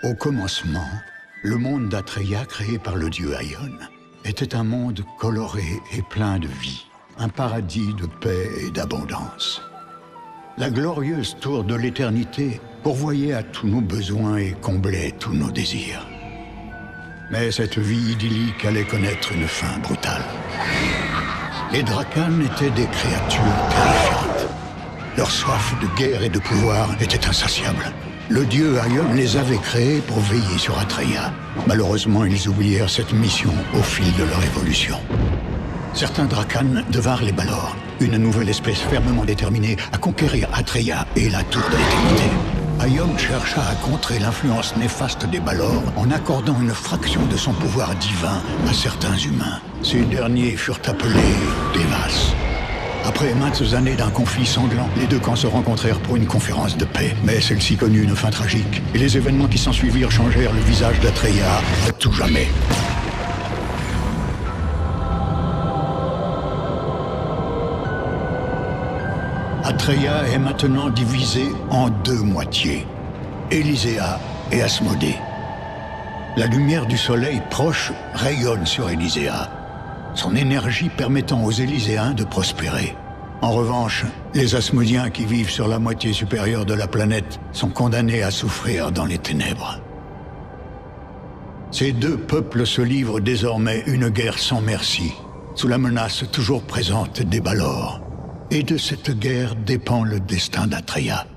Au commencement, le monde d'Atreya, créé par le dieu Aion, était un monde coloré et plein de vie, un paradis de paix et d'abondance. La glorieuse tour de l'éternité pourvoyait à tous nos besoins et comblait tous nos désirs. Mais cette vie idyllique allait connaître une fin brutale. Les Dracans étaient des créatures terrifiantes. Leur soif de guerre et de pouvoir était insatiable. Le dieu Aion les avait créés pour veiller sur Atreya. Malheureusement, ils oublièrent cette mission au fil de leur évolution. Certains Dracans devinrent les Balor, une nouvelle espèce fermement déterminée à conquérir Atreya et la Tour de l'Éternité. Aion chercha à contrer l'influence néfaste des Balor en accordant une fraction de son pouvoir divin à certains humains. Ces derniers furent appelés Devas. Après maintes années d'un conflit sanglant, les deux camps se rencontrèrent pour une conférence de paix. Mais celle-ci connut une fin tragique, et les événements qui s'ensuivirent changèrent le visage d'Atreya à tout jamais. Atreya est maintenant divisée en deux moitiés, Élysea et Asmodée. La lumière du soleil proche rayonne sur Élysea, son énergie permettant aux Élyséens de prospérer. En revanche, les Asmodiens qui vivent sur la moitié supérieure de la planète sont condamnés à souffrir dans les ténèbres. Ces deux peuples se livrent désormais une guerre sans merci, sous la menace toujours présente des Balor. Et de cette guerre dépend le destin d'Atreya.